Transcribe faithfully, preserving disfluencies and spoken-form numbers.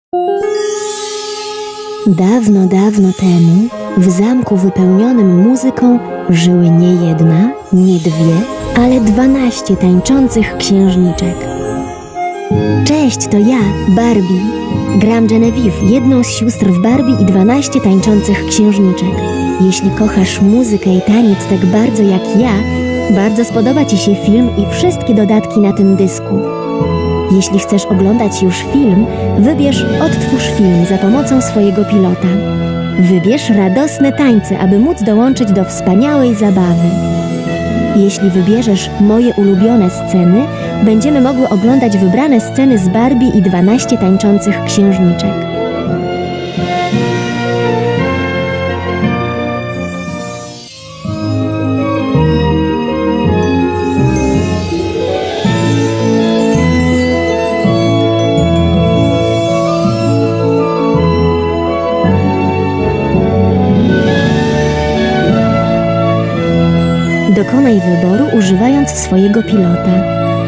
Dawno, dawno temu w zamku wypełnionym muzyką żyły nie jedna, nie dwie, ale dwanaście tańczących księżniczek. Cześć, to ja, Barbie. Gram Genevieve, jedną z sióstr w Barbie i dwanaście tańczących księżniczek. Jeśli kochasz muzykę i taniec tak bardzo jak ja, bardzo spodoba Ci się film i wszystkie dodatki na tym dysku. Jeśli chcesz oglądać już film, wybierz Odtwórz film za pomocą swojego pilota. Wybierz radosne tańce, aby móc dołączyć do wspaniałej zabawy. Jeśli wybierzesz Moje ulubione sceny, będziemy mogły oglądać wybrane sceny z Barbie i dwanaście tańczących księżniczek. Dokonaj wyboru używając swojego pilota.